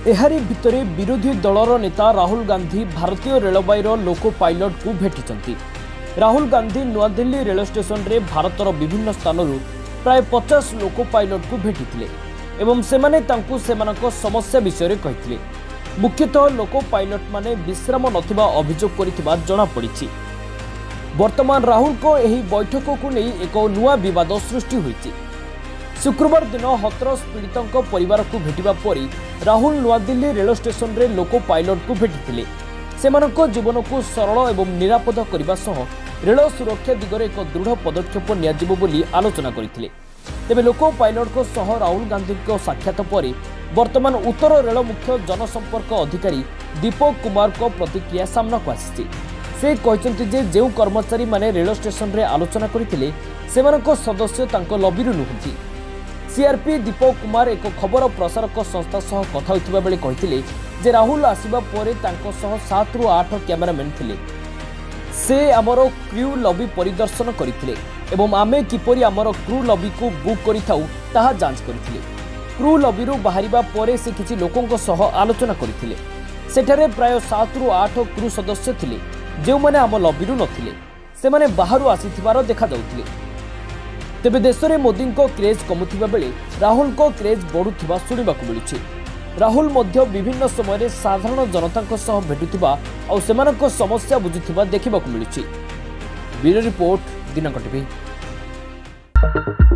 एहारी भितरे विरोधी दलर नेता राहुल गांधी भारतीय रेलवाईर लोको पायलट को भेटी। राहुल गांधी नुआ दिल्ली रेल स्टेशन रे भारतर विभिन्न स्थानरू प्राय 50 लोको पायलट को भेटी एवं सेमाने तांकु सेमानक समस्या विषय कही। मुख्यतः लोको पायलट माने विश्राम नथिबा अभियोग करिथिबा जणा पड़िछि। वर्तमान राहुल को एही बैठक को नहीं एक नुआ विवाद सृष्टि होइछि। शुक्रवार दिन हतरस पीड़ितों परिवार को भेटिबा परी राहुल नुआ दिल्ली रेल स्टेशन रे लोको पायलट को भेटिथिले। सेमानक जीवन को सरल एवं निरापद करने सह रेल सुरक्षा दिगरे एक दृढ़ पदक्षेप नियाजिबो बोली आलोचना करथिले। तेबे लोको पायलट को सह राहुल गांधी को साक्षात पर वर्तमान उत्तर रेल मुख्य जनसंपर्क अधिकारी दीपक कुमार को प्रतिक्रिया सामना को आसी। से कहते जे जो कर्मचारी माने रेल स्टेशन रे आलोचना करथिले सेमानक सदस्य तांको लॉबीरु नुहंती। सीआरपी दीपक कुमार एक खबर प्रसारक संस्था सह कथा होइतिबा बेले कहिथिले जे राहुल आसीबा परे तांको सह 7 रु 8 कैमरामैन थिले। से आमर क्रू लॉबी परिदर्शन करथिले एवं आमे किपरि आमर क्रू लॉबी को बुक करिथाउ ताहा जांच करथिले। क्रू लॉबी रु बाहरिबा परे से किछि लोकंक सह आलोचना करथिले। सेठारे प्राय 7 रु 8 क्रू सदस्य थिले जो माने आम लॉबी रु नथिले। से माने बाहरु आसीथिबार देखा जाउथिले। तेबे देश में मोदी को क्रेज कमुथिबा बेले राहुल को क्रेज बढ़ुथिबा सुनिबाकु मिलुछि। राहुल मध्य विभिन्न समय साधारण जनता सह भेटुथिबा और सेमानक समस्या बुझुथिबा देखिबाकु मिलुछि। ब्यूरो रिपोर्ट दिनांक टीवी।